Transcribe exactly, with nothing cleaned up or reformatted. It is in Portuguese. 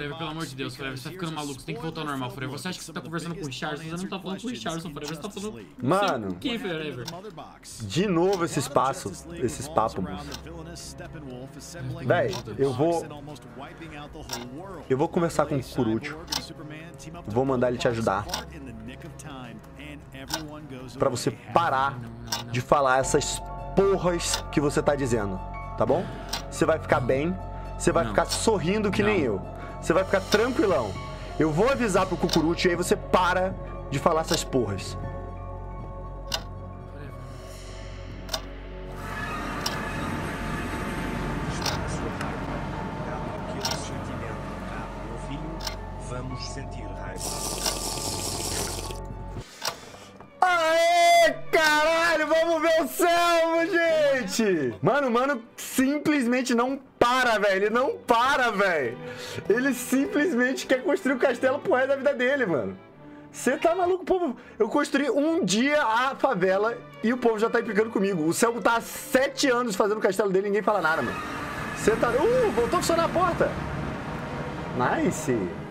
Forever, pelo amor de Deus, Forever, você tá ficando maluco, você tem que voltar ao normal, Forever. Você acha que você tá conversando com o Charles, você não tá falando com o Charles, Forever, você tá falando... Mano, o que, Forever? De novo esses passos, esses papos. Véi, eu vou... Eu vou conversar com o Cucurucho. Vou mandar ele te ajudar. Pra você parar de falar essas porras que você tá dizendo, tá bom? Você vai ficar bem, você vai ficar sorrindo que nem eu. Você vai ficar tranquilão. Eu vou avisar pro Cucurucho e aí você para de falar essas porras. Vamos sentir raiva. Aê, caralho, vamos ver o céu, gente! Mano, mano, simplesmente não para, velho. Ele não para, velho. Ele simplesmente quer construir o castelo pro resto da vida dele, mano. Você tá maluco, povo? Eu construí um dia a favela e o povo já tá implicando comigo. O Selgo tá há sete anos fazendo o castelo dele e ninguém fala nada, mano. Você tá... Uh, voltou a funcionar a porta. Nice.